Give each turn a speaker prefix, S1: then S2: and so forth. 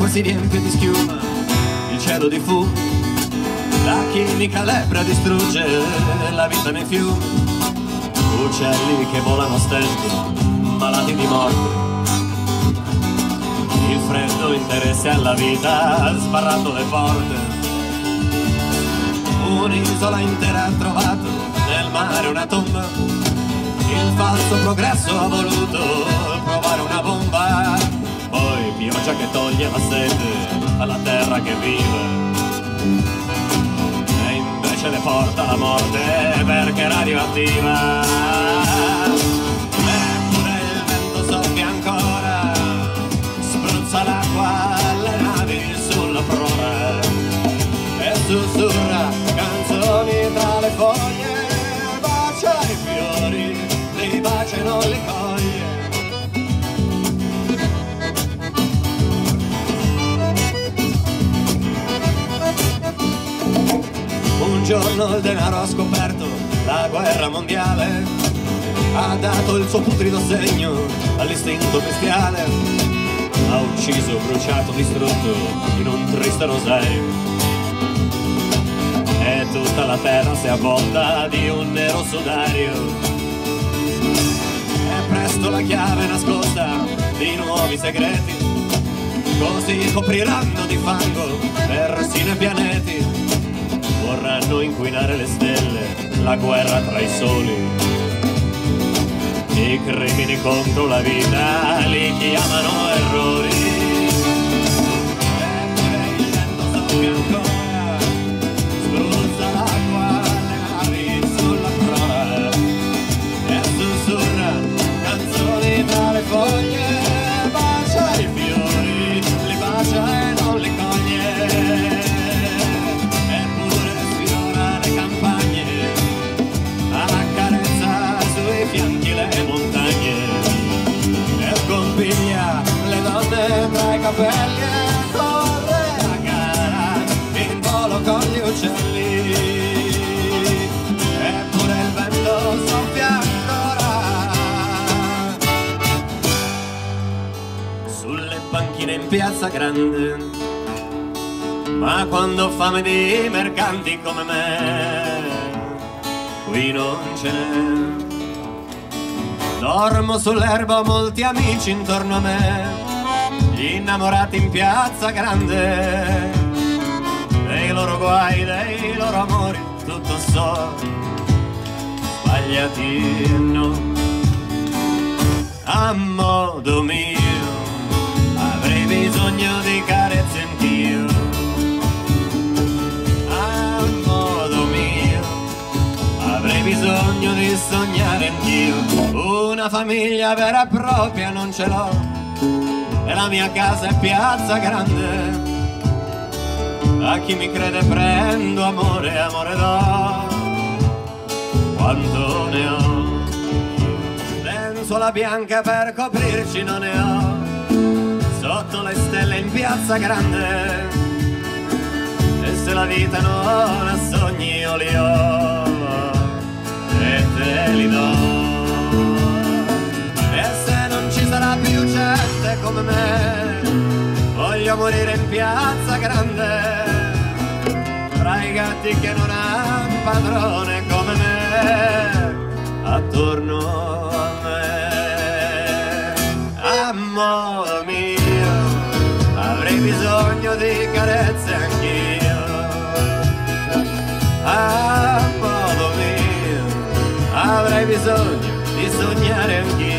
S1: si riempie di schiuma il cielo di fumo, la chimica lepre distrugge la vita nei fiumi, uccelli che volano a stento, malati di morte, il freddo interesse alla vita ha sbarrato le porte. Un'isola intera ha trovato nel mare una tomba, il falso progresso ha voluto provare una bomba, poi pioggia che toglie la sete alla terra che vive e invece le porta la morte perché è radioattiva. Eppure il vento soffia ancora, spruzza l'acqua alle navi sulla prora e sussurra canzoni tra le foglie, bacia i fiori, li bacia e non li coglie. Un giorno il denaro ha scoperto la guerra mondiale, ha dato il suo putrido segno all'istinto bestiale, ha ucciso, bruciato, distrutto in un triste rosario, e tutta la terra si è avvolta di un nero sudario. E presto la chiave nascosta di nuovi segreti, così copriranno di fango persino i pianeti, vorranno inquinare le stelle, la guerra tra i soli, i crimini contro la vita li chiamano errori. Eppure il vento soffia ancora, spruzza l'acqua alle navi sulla prora e sussurra canzoni tra le foglie, bacia i fiori, li bacia e non li coglie. Eppure sfiora le campagne, accarezza sui fianchi le montagne e scompiglia le donne tra i capelli e corre a gara in volo con gli uccelli. Eppure il vento soffia ancora sulle panchine in piazza grande, ma quando ho fame di mercanti come me qui non ce n'è. Dormo sull'erba, ho molti amici intorno a me, gli innamorati in piazza grande, dei loro guai, dei loro amori, tutto so, sbagliati no. A modo mio avrei bisogno di carezze anch'io, a modo mio avrei bisogno di sognare anch'io. Una famiglia vera e propria non ce l'ho, e la mia casa è piazza grande, a chi mi crede prendo amore, amore do, quanto ne ho. Lenzuola bianca per coprirci non ne ho, sotto le stelle in piazza grande, e se la vita non ha sogni io li ho e te li do. E se non ci sarà più gente come me, voglio morire in piazza grande, tra i gatti che non hanno padrone come me, attorno a me. A modo mio avrei bisogno di carezze anch'io, a modo mio avrei bisogno di sognare anch'io.